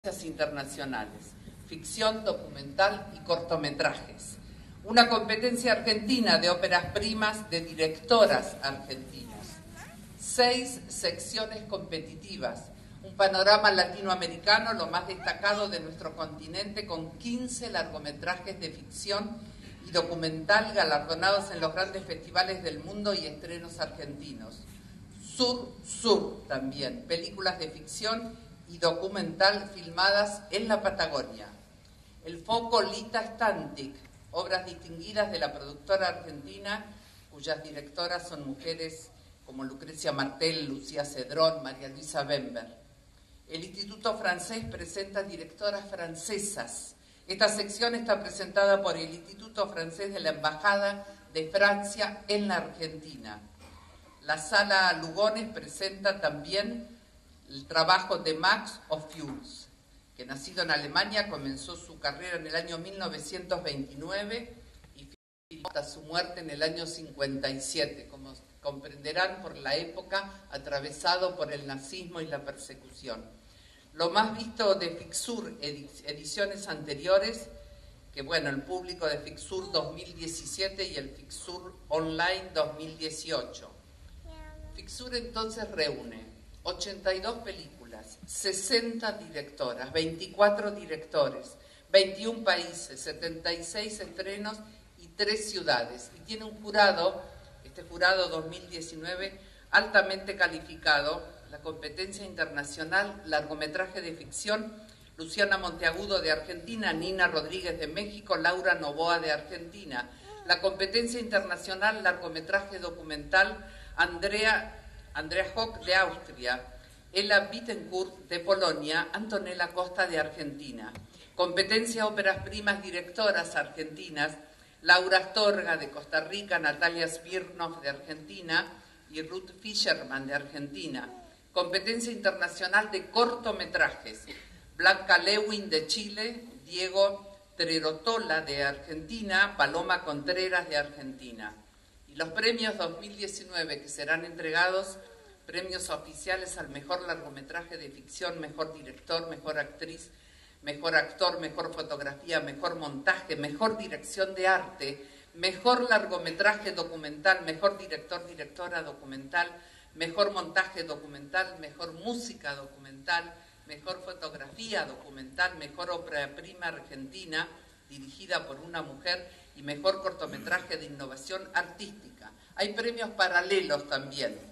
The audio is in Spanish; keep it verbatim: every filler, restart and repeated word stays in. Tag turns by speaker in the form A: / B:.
A: internacionales, ficción, documental y cortometrajes. Una competencia argentina de óperas primas de directoras argentinas. Seis secciones competitivas. Un panorama latinoamericano, lo más destacado de nuestro continente, con quince largometrajes de ficción y documental galardonados en los grandes festivales del mundo y estrenos argentinos. Sur-Sur también, películas de ficción y documental filmadas en la Patagonia. El foco Lita Stantic, obras distinguidas de la productora argentina, cuyas directoras son mujeres como Lucrecia Martel, Lucía Cedrón, María Luisa Bember. El Instituto Francés presenta directoras francesas. Esta sección está presentada por el Instituto Francés de la Embajada de Francia en la Argentina. La Sala Lugones presenta también el trabajo de Max Ophuls, que nacido en Alemania comenzó su carrera en el año mil novecientos veintinueve y filmó hasta su muerte en el año cincuenta y siete, como comprenderán por la época atravesado por el nazismo y la persecución. Lo más visto de Fixur ediciones anteriores, que bueno, el público de Fixur dos mil diecisiete y el Fixur Online dos mil dieciocho. Fixur entonces reúne ochenta y dos películas, sesenta directoras, veinticuatro directores, veintiún países, setenta y seis estrenos y tres ciudades. Y tiene un jurado, este jurado dos mil diecinueve, altamente calificado, la competencia internacional, largometraje de ficción, Luciana Monteagudo de Argentina, Nina Rodríguez de México, Laura Novoa de Argentina. La competencia internacional, largometraje documental, Andrea Andrea Hock de Austria, Ella Bittencourt de Polonia, Antonella Costa de Argentina. Competencia óperas primas directoras argentinas, Laura Astorga de Costa Rica, Natalia Smirnov de Argentina y Ruth Fisherman de Argentina. Competencia internacional de cortometrajes, Blanca Lewin de Chile, Diego Trerotola de Argentina, Paloma Contreras de Argentina. Y los premios dos mil diecinueve que serán entregados, premios oficiales al mejor largometraje de ficción, mejor director, mejor actriz, mejor actor, mejor fotografía, mejor montaje, mejor dirección de arte, mejor largometraje documental, mejor director, directora documental, mejor montaje documental, mejor música documental, mejor fotografía documental, mejor ópera prima argentina dirigida por una mujer y mejor cortometraje de innovación artística. Hay premios paralelos también.